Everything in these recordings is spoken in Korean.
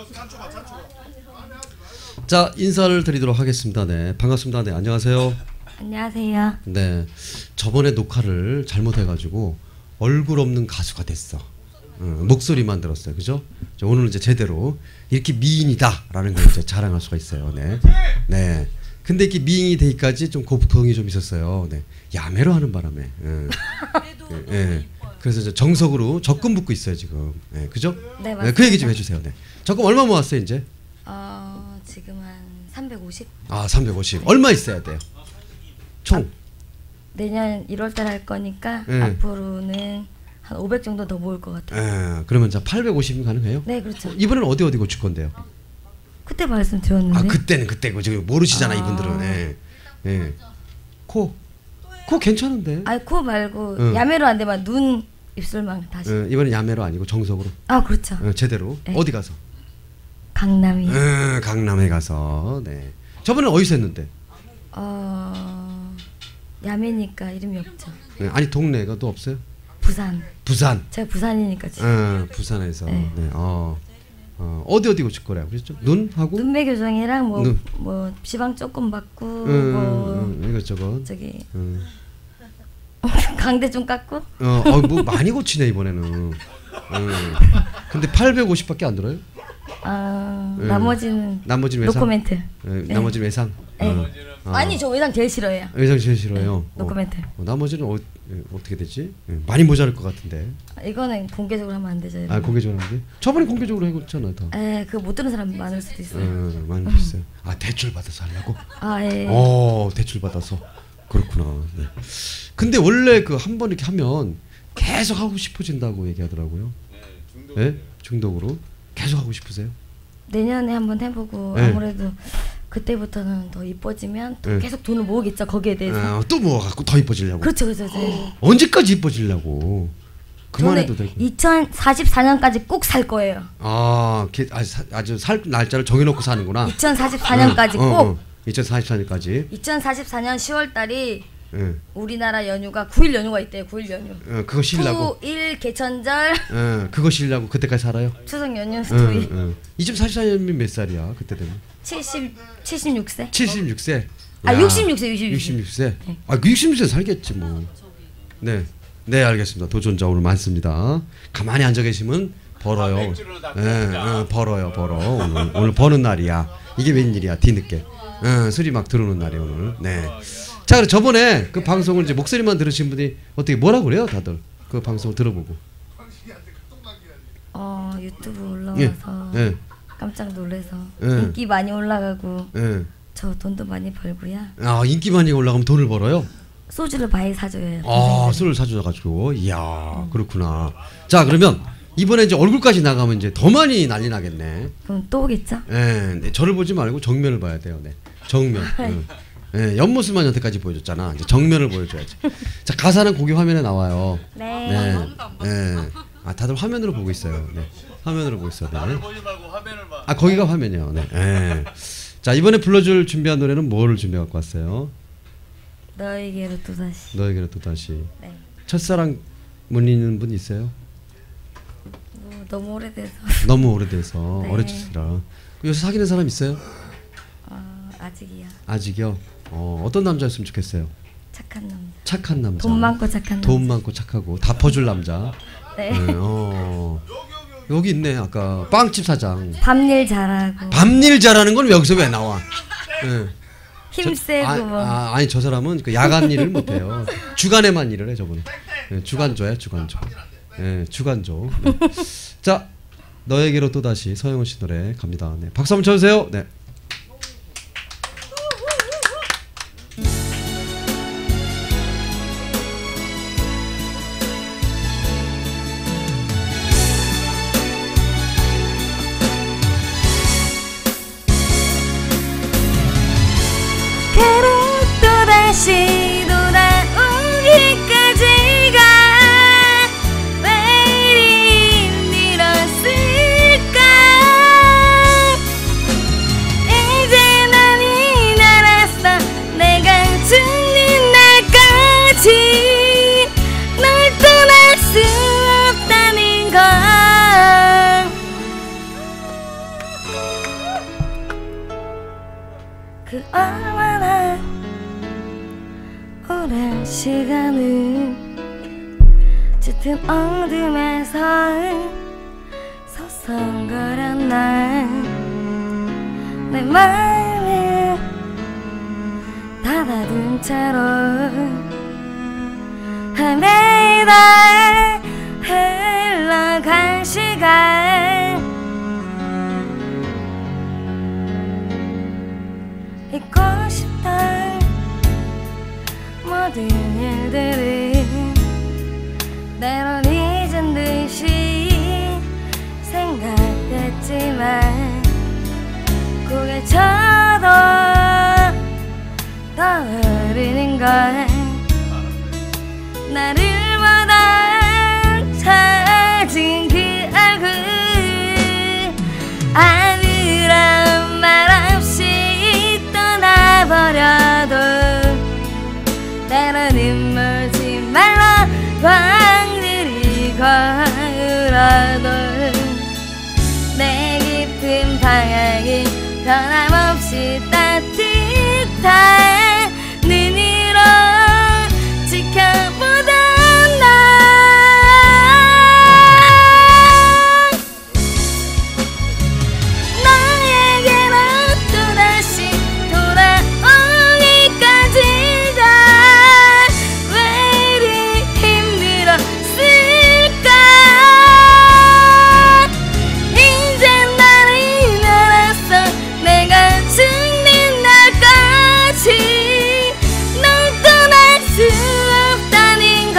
자, 인사를 드리도록 하겠습니다. 네, 반갑습니다. 네, 안녕하세요. 안녕하세요. 네, 저번에 녹화를 잘못해가지고 얼굴 없는 가수가 됐어. 목소리만 들었어요, 그죠? 오늘 이제 제대로 이렇게 미인이다라는 걸 이제 자랑할 수가 있어요. 네, 네. 근데 이렇게 미인이 되기까지 좀 고통이 좀 있었어요. 네, 야매로 하는 바람에. 네. 그래서 이제 정석으로 적금 붓고 있어요 지금. 네, 그죠? 네, 맞습니다. 네, 그 얘기 좀 해주세요. 네, 적금 얼마 모았어요 이제? 지금 한 350. 아, 350. 얼마 있어야 돼요? 총. 내년 1월달 할 거니까 네. 앞으로는 한 500 정도 더 모을 것 같아요. 그러면 자 850이 가능해요? 네, 그렇죠. 이번에는 어디 고칠 건데요? 그때 말씀드렸는데. 아, 그때는 그때고 지금 모르시잖아 이분들은. 네. 코 괜찮은데? 아니, 코 말고 야매로 안 되면 눈, 입술만 다시. 이번엔 야매로 아니고 정석으로. 아, 그렇죠. 제대로. 네. 어디 가서? 강남이. 강남에 가서. 네. 저번에 어디서 했는데? 야매니까 이름이 없죠. 네. 아니 동네가 또 없어요? 부산. 제가 부산이니까 지금. 부산에서. 네. 네. 어디 고칠 거래요? 그랬죠? 눈하고? 눈매 교정이랑 눈. 뭐 지방 조금 받고 뭐 이것저것. 저기 강대 좀 깎고. 뭐 많이 고치네 이번에는. 근데 850밖에 안 들어요? 나머지는 외상? 노코멘트. 네. 나머지는 외상. 네. 아니, 저 외상 제일 싫어해요. 외상 제일 싫어요. 네. 노코멘트. 나머지는 어떻게 되지? 많이 모자랄 것 같은데. 이거는 공개적으로 하면 안 되죠. 공개적으로 하는데? 저번에 공개적으로 해줬잖아 다. 그거 못 들은 사람 많을 수도 있어요. 많이 있어요. 대출 받아서 하려고? 예. 대출 받아서. 그렇구나. 네. 근데 원래 그 한 번 이렇게 하면 계속 하고 싶어진다고 얘기하더라고요. 네? 중독으로. 계속 하고 싶으세요? 내년에 한번 해보고 아무래도 그때부터는 더 이뻐지면 또 계속 돈을 모으겠죠, 거기에 대해서. 또 모아갖고 더 이뻐지려고? 그렇죠. 언제까지 이뻐지려고? 그만해도 되고. 2044년까지 꼭 살 거예요. 아주 살 날짜를 정해놓고 사는구나. 2044년까지 꼭. 2044년까지. 2044년 10월 달이 우리나라 연휴가 9일 연휴가 있대요. 9일 연휴. 그거 쉬려고. 9일 개천절. 그거 쉬려고 그때까지 살아요? 추석 연휴 스토리. 2044년이면 몇 살이야? 그때 되면? 76세. 76세. 66세. 66세. 66세 살겠지 뭐. 네. 네, 알겠습니다. 도전자 오늘 많습니다. 가만히 앉아 계시면 벌어요. 벌어. 오늘 버는 날이야. 이게 웬일이야? 뒤늦게. 술이 막 들어오는 날이 오늘. 네. 자, 그럼 저번에 그 방송을 이제 목소리만 들으신 분이 어떻게 뭐라 그래요, 다들? 그 방송 들어보고. 유튜브 올라와서 깜짝 놀래서 인기 많이 올라가고 저 돈도 많이 벌고요. 인기 많이 올라가면 돈을 벌어요? 소주를 많이 사줘요. 술을 사줘가지고. 이야, 그렇구나. 자, 그러면 이번에 이제 얼굴까지 나가면 이제 더 많이 난리 나겠네. 그럼 또 오겠죠? 네, 저를 보지 말고 정면을 봐야 돼요. 네, 정면. 옆모습만 여태까지 보여줬잖아. 이제 정면을 보여줘야지. 자, 가사는 고기 화면에 나와요. 네. 다들 화면으로 보고 있어요. 네, 화면으로 보고 있어요. 나를 보지 말고 화면을 봐. 거기가 화면이요. 네. 자, 이번에 불러줄 준비한 노래는 뭐를 준비해 갖고 왔어요? 너에게로 또다시. 너에게로 또다시. 네. 첫사랑 문의는 분 있어요? 너무 오래돼서. 너무 오래돼서. 네. 어렸으시라. 요새 사귀는 사람 있어요? 아직이요. 아직이요? 어떤 남자였으면 좋겠어요? 착한 남자. 돈 많고 착하고 다 퍼줄 남자. 네. 여기 있네. 아까 빵집 사장. 밤일 잘하고. 밤일 잘하는 건 여기서 왜 나와? 힘세고 아니 저 사람은 그 야간 일을 못해요. 주간에만 일을 해 저분은. 주간조야 주간조. 주간조. 네. 자, 너에게로 또다시 서영은 씨 노래 갑니다. 네, 박수 한번 쳐주세요. 네. 다시 돌아오기까지가 왜 이리 힘들었을까. 그 얼마나 오랜 시간을 짙은 어둠에서 서성거렸나. 내 마음을 닫아둔 채로 헤매다 흘러간 시간. 잊고 싶던 모든 일들을 때론 잊은 듯이 생각했지만 고개 쳐도 떠오르는 건 나를 보다 찾은 그 얼굴. 아무런 말 없이 떠나버려도 때로는 멀지 말라 광들이 걸어도 내 깊은 방향이 변함없이 따뜻한 눈으로 지켜보던 나. 너에게로 또다시 돌아오기까지가 왜 이리 힘들었을까. 이제 나는 알았어. 내가 죽는 날까지 널 떠날 수 없다는 걸.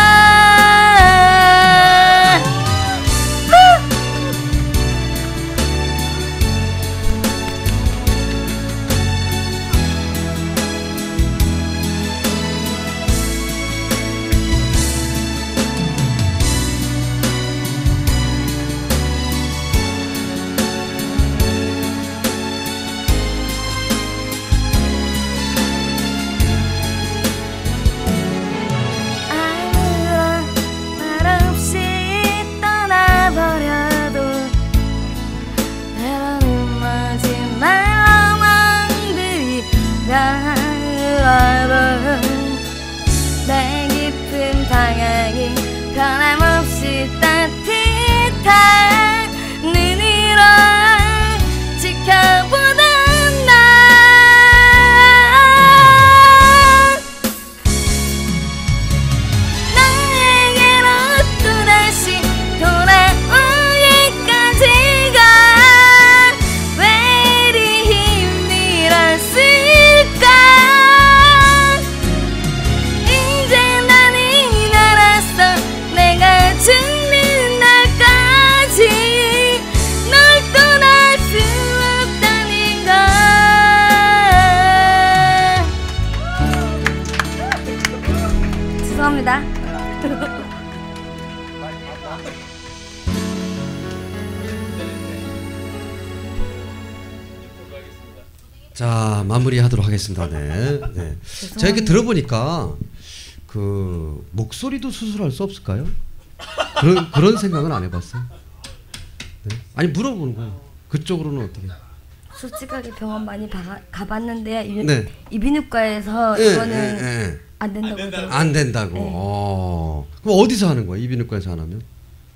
아무런 말 없이 떠나버려도 때로는 멀지 말라 왕들이 가라도 내 깊은 방향이 변함없이 따뜻한 눈으로 지켜보던 나. 너에게로 또다시 돌아오기까지가 왜 이리 힘들었을까. 이제 나는 알았어. 내가 죽는 날까지 널 떠날 수 없다는 걸. 죄송합니다. 자, 마무리하도록 하겠습니다. 네. 네. 제가 이렇게 들어보니까 그 목소리도 수술할 수 없을까요? 그런 생각은 안 해봤어요. 네? 아니 물어보는 거예요. 그쪽으로는 어떻게? 솔직하게 병원 많이 가봤는데요. 네. 이비인후과에서 네, 이거는 네, 네. 안 된다고 하더라고요. 안 된다고. 네. 그럼 어디서 하는 거예요? 이비인후과에서 안 하면?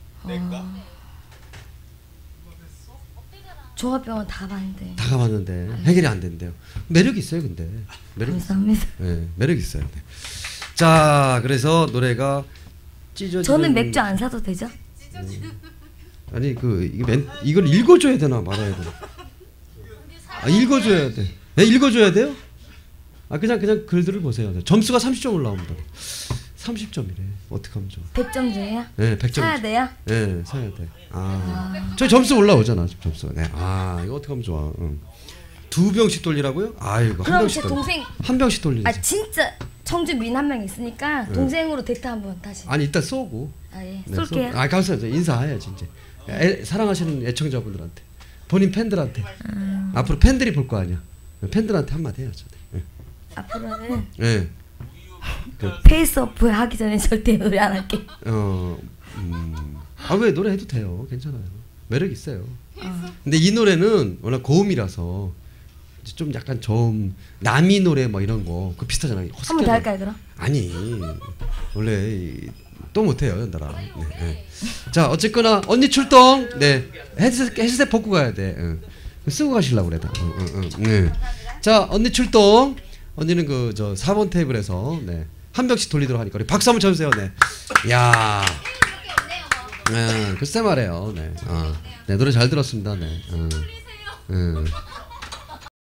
종합병원 다 봤는데. 다 가봤는데 해결이 안 된대요. 매력 있어요, 근데. 매력 감사합니다. 네, 매력 있어요. 네. 자, 그래서 노래가 찢어지는. 저는 맥주 안 사도 되죠? 아니 이걸 읽어줘야 되나 말아야 되나? 아, 읽어줘야 돼. 네, 읽어줘야 돼요? 아 그냥 글들을 보세요. 점수가 30점 올라옵니다. 30점이래. 어떻게 하면 좋아? 100점 중에요? 네, 100점. 사야 돼요? 네, 사야 돼. 저 점수 올라오잖아, 지금 점수가. 네. 이거 어떻게 하면 좋아? 응. 2병씩 돌리라고요? 아이고, 한 그럼 병씩 제 동생 한 병씩 돌리지. 아 진짜 청주 민 한 명 있으니까 동생으로 데이트 한번 다시. 아니 이따 쏘고. 예. 네, 쏠게요. 감사합니다. 인사해야지 이제. 사랑하시는 애청자분들한테, 본인 팬들한테. 앞으로 팬들이 볼 거 아니야. 팬들한테 한마디 해야죠. 네. 앞으로는 네. 페이스오프 하기 전에 절대 노래 안 할게. 왜 노래해도 돼요. 괜찮아요. 매력 있어요. 근데 이 노래는 워낙 고음이라서 좀 약간 좀 남이 노래 뭐 이런 거 그 비슷하잖아요. 한 번 더 할까요 그럼? 아니 원래 또 못해요 연달아. 네, 네. 자 어쨌거나 언니 출동. 네 헤드셋 벗고 가야 돼. 쓰고 가시려고 그래 다. 네. 자 언니 출동. 언니는 그 저 4번 테이블에서 네. 한 병씩 돌리도록 하니까 우리 박수 한번 쳐주세요. 네. 야. 글쎄 말이에요. 네. 네 노래 잘 들었습니다. 네.